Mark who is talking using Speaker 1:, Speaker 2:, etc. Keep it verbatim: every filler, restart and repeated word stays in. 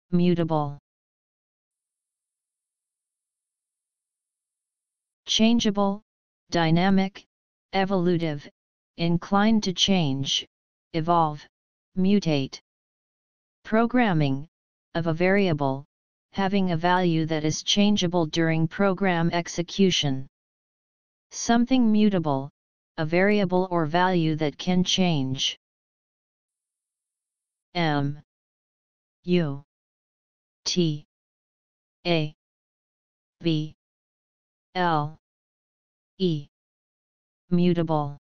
Speaker 1: mutable. Changeable, dynamic, evolutive, inclined to change, evolve, mutate. Programming, of a variable, having a value that is changeable during program execution. Something mutable, a variable or value that can change. M U T A B L E mutable.